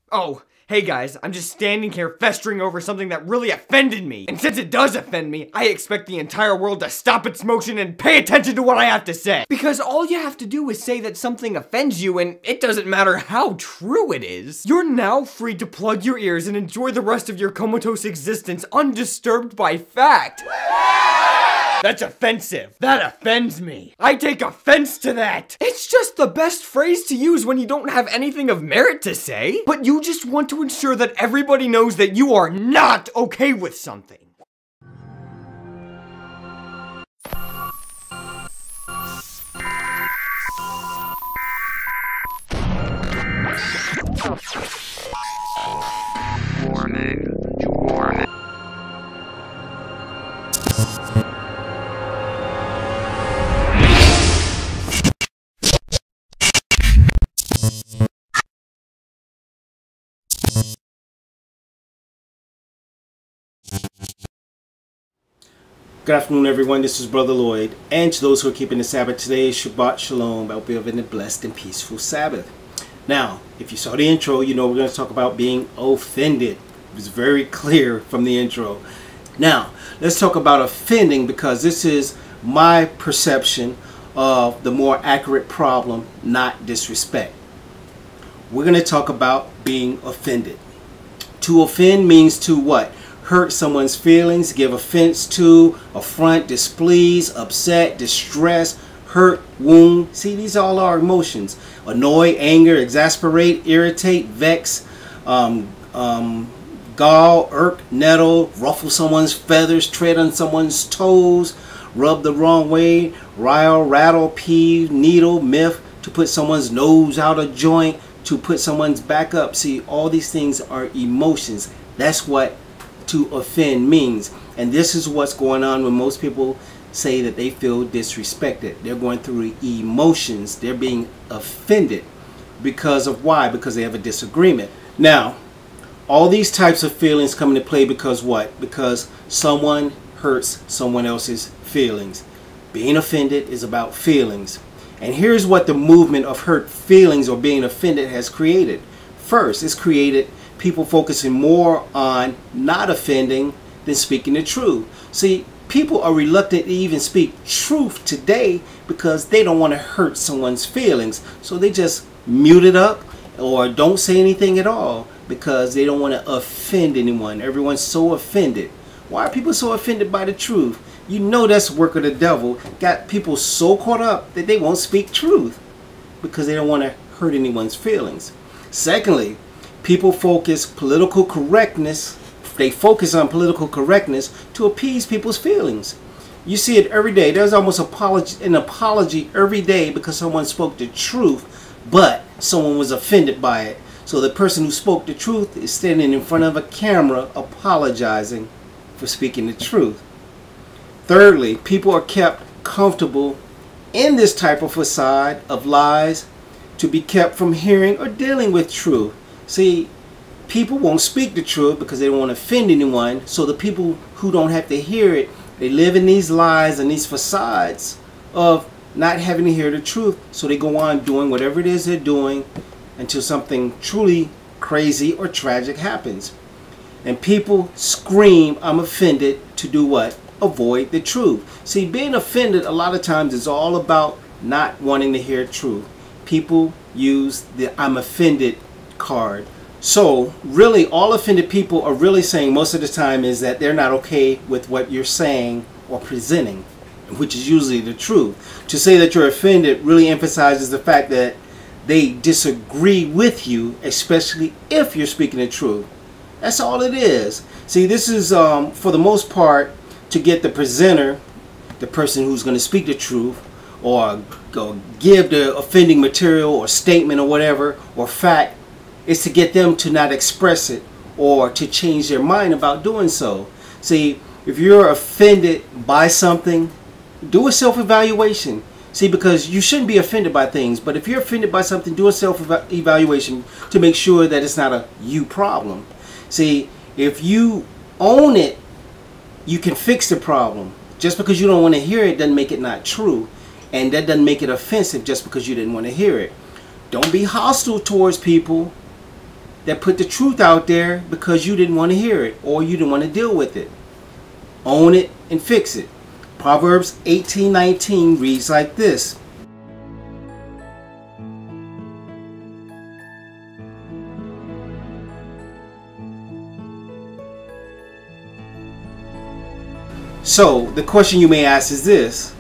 Oh, hey guys, I'm just standing here festering over something that really offended me. And since it does offend me, I expect the entire world to stop its motion and pay attention to what I have to say. Because all you have to do is say that something offends you and it doesn't matter how true it is. You're now free to plug your ears and enjoy the rest of your comatose existence undisturbed by fact. That's offensive. That offends me. I take offense to that. It's just the best phrase to use when you don't have anything of merit to say, but you just want to ensure that everybody knows that you are not okay with something. Warning. Warning. Good afternoon, everyone. This is Brother Lloyd, and to those who are keeping the Sabbath today, Shabbat Shalom. I hope you're having a blessed and peaceful Sabbath. Now, if you saw the intro, you know we're going to talk about being offended. It was very clear from the intro. Now, let's talk about offending, because this is my perception of the more accurate problem, not disrespect. We're going to talk about being offended. To offend means to what? Hurt someone's feelings, give offense to, affront, displease, upset, distress, hurt, wound. See, these all are emotions. Annoy, anger, exasperate, irritate, vex, gall, irk, nettle, ruffle someone's feathers, tread on someone's toes, rub the wrong way, rile, rattle, peeve, needle, miff, to put someone's nose out of joint, to put someone's back up. See, all these things are emotions. That's what to offend means. And this is what's going on when most people say that they feel disrespected. They're going through emotions. They're being offended because of why? Because they have a disagreement. Now, all these types of feelings come into play because what? Because someone hurts someone else's feelings. Being offended is about feelings. And here's what the movement of hurt feelings or being offended has created. First, it's created people focusing more on not offending than speaking the truth. See, people are reluctant to even speak truth today because they don't want to hurt someone's feelings. So they just mute it up or don't say anything at all because they don't want to offend anyone. Everyone's so offended. Why are people so offended by the truth? You know that's work of the devil. Got people so caught up that they won't speak truth because they don't want to hurt anyone's feelings. Secondly, people focus political correctness. They focus on political correctness to appease people's feelings. You see it every day. There's almost an apology every day because someone spoke the truth, but someone was offended by it. So the person who spoke the truth is standing in front of a camera apologizing for speaking the truth. Thirdly, people are kept comfortable in this type of facade of lies to be kept from hearing or dealing with truth. See, people won't speak the truth because they don't want to offend anyone. So the people who don't have to hear it, they live in these lies and these facades of not having to hear the truth. So they go on doing whatever it is they're doing until something truly crazy or tragic happens. And people scream, "I'm offended," to do what? Avoid the truth. See, being offended a lot of times is all about not wanting to hear truth. People use the "I'm offended" card. So really all offended people are really saying most of the time is that they're not okay with what you're saying or presenting, which is usually the truth. To say that you're offended really emphasizes the fact that they disagree with you, especially if you're speaking the truth. That's all it is. See, this is for the most part to get the presenter, the person who's going to speak the truth or give the offending material or statement or whatever or fact, is to get them to not express it or to change their mind about doing so. See, if you're offended by something, do a self-evaluation. See, because you shouldn't be offended by things, but if you're offended by something, do a self-evaluation to make sure that it's not a you problem. See, if you own it, you can fix the problem. Just because you don't want to hear it doesn't make it not true. And that doesn't make it offensive just because you didn't want to hear it. Don't be hostile towards people. that put the truth out there because you didn't want to hear it or you didn't want to deal with it. Own it and fix it. Proverbs 18:19 reads like this. So the question you may ask is this: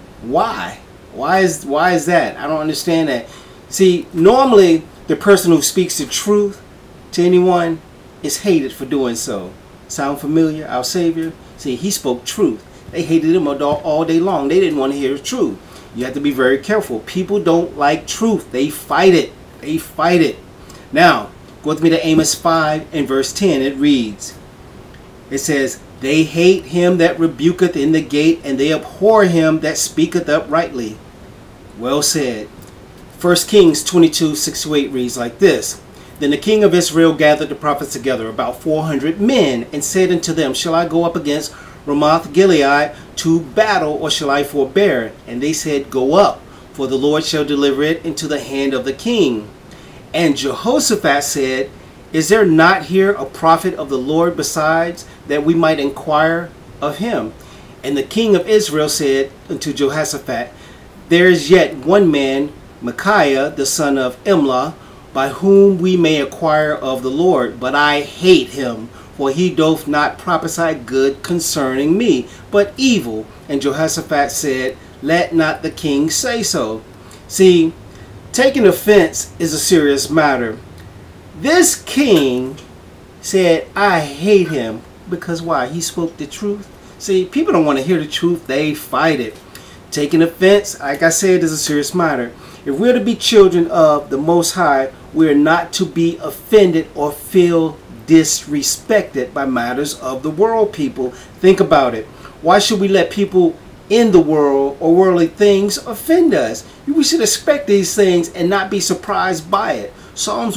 why? Why is that? I don't understand that. See, normally the person who speaks the truth to anyone is hated for doing so. Sound familiar? Our Savior? See, he spoke truth. They hated him all day long. They didn't want to hear the truth. You have to be very careful. People don't like truth. They fight it. They fight it. Now, go with me to Amos 5 and verse 10. It reads, it says, they hate him that rebuketh in the gate, and they abhor him that speaketh uprightly. Well said. 1 Kings 22:6-8 reads like this. Then the king of Israel gathered the prophets together, about 400 men, and said unto them, shall I go up against Ramoth Gilead to battle, or shall I forbear? And they said, go up, for the Lord shall deliver it into the hand of the king. And Jehoshaphat said, is there not here a prophet of the Lord besides, that we might inquire of him? And the king of Israel said unto Jehoshaphat, there is yet one man, Micaiah the son of Imlah, by whom we may inquire of the Lord, but I hate him, for he doth not prophesy good concerning me, but evil. And Jehoshaphat said, let not the king say so. See, taking offense is a serious matter. This king said, I hate him, because why? He spoke the truth. See, people don't want to hear the truth. They fight it. Taking offense, like I said, is a serious matter. If we're to be children of the Most High, we are not to be offended or feel disrespected by matters of the world, people. Think about it. Why should we let people in the world or worldly things offend us? We should expect these things and not be surprised by it. Psalms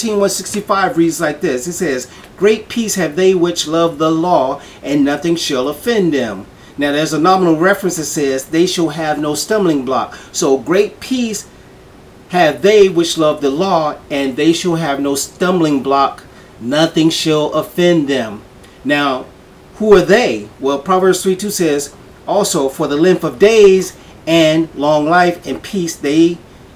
119:165 reads like this. It says, great peace have they which love the law, and nothing shall offend them. Now there's a nominal reference that says, they shall have no stumbling block. So great peace have they which love the law, and they shall have no stumbling block. Nothing shall offend them. Now, who are they? Well, Proverbs 3:2 says, also for the length of days and long life and peace they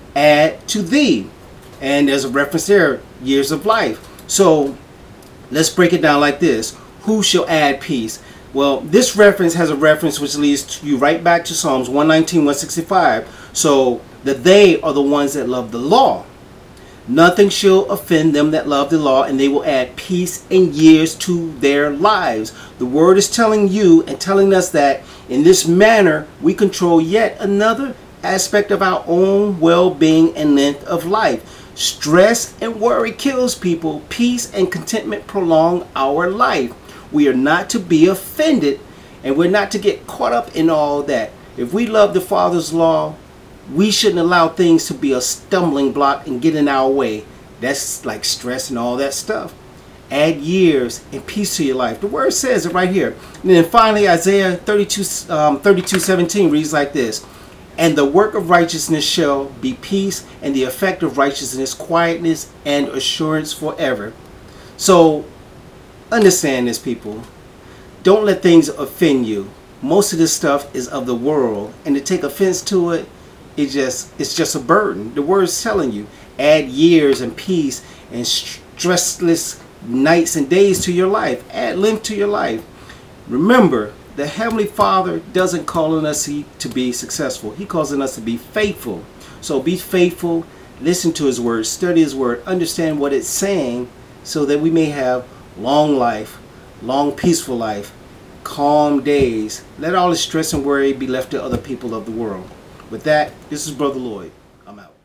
add to thee. And there's a reference there, years of life. So let's break it down like this. Who shall add peace? Well, this reference has a reference which leads you right back to Psalms 119:165. So that they are the ones that love the law. Nothing shall offend them that love the law, and they will add peace and years to their lives. The word is telling you and telling us that in this manner we control yet another aspect of our own well-being and length of life. Stress and worry kills people. Peace and contentment prolong our life. We are not to be offended, and we're not to get caught up in all that. If we love the Father's law, we shouldn't allow things to be a stumbling block and get in our way. That's like stress and all that stuff. Add years and peace to your life. The word says it right here. And then finally, Isaiah 32:17 reads like this. And the work of righteousness shall be peace, and the effect of righteousness quietness and assurance forever. So understand this, people. Don't let things offend you. Most of this stuff is of the world, and to take offense to it, it's just a burden. The word's telling you, add years and peace and stressless nights and days to your life. Add length to your life. Remember, the Heavenly Father doesn't call on us to be successful. He calls on us to be faithful. So be faithful, listen to His word, study His word, understand what it's saying, so that we may have long life, long peaceful life, calm days. Let all the stress and worry be left to other people of the world. With that, this is Brother Lloyd. I'm out.